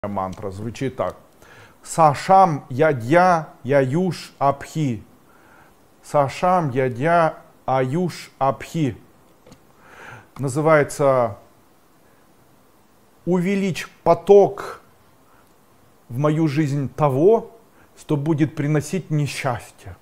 Мантра звучит так. Сашам ядья яюш абхи. Сашам ядья аюш абхи. Называется увеличь поток в мою жизнь того, что будет приносить несчастье.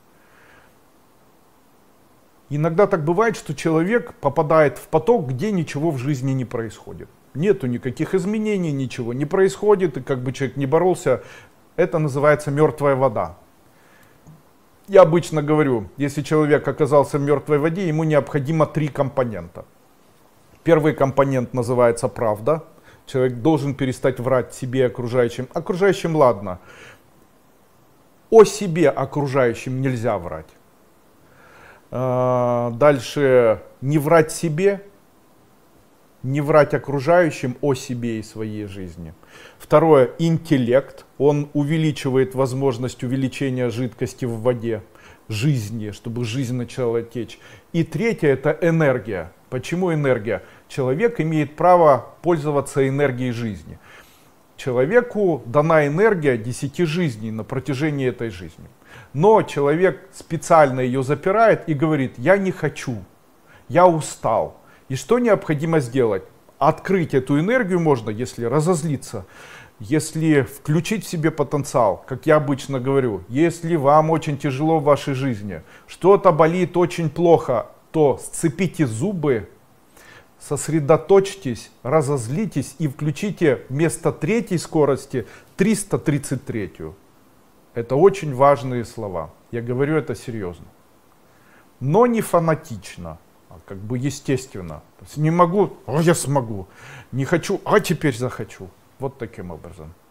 Иногда так бывает, что человек попадает в поток, где ничего в жизни не происходит. Нету никаких изменений, ничего не происходит, и как бы человек не боролся, это называется мертвая вода. Я обычно говорю, если человек оказался в мертвой воде, ему необходимо 3 компонента. Первый компонент называется правда. Человек должен перестать врать себе и окружающим. Окружающим ладно. О себе окружающим нельзя врать. Дальше не врать себе, не врать окружающим о себе и своей жизни. Второе, интеллект. Он увеличивает возможность увеличения жидкости в воде, жизни, чтобы жизнь начала течь. И третье, это энергия. Почему энергия? Человек имеет право пользоваться энергией жизни. Человеку дана энергия 10 жизней на протяжении этой жизни. Но человек специально ее запирает и говорит: я не хочу, я устал. И что необходимо сделать? Открыть эту энергию можно, если разозлиться, если включить в себе потенциал, как я обычно говорю. Если вам очень тяжело в вашей жизни, что-то болит очень плохо, то сцепите зубы, сосредоточьтесь, разозлитесь и включите вместо 3-й скорости 333-ю. Это очень важные слова. Я говорю это серьезно. Но не фанатично, а как бы естественно. То есть не могу, а я смогу. Не хочу, а теперь захочу. Вот таким образом.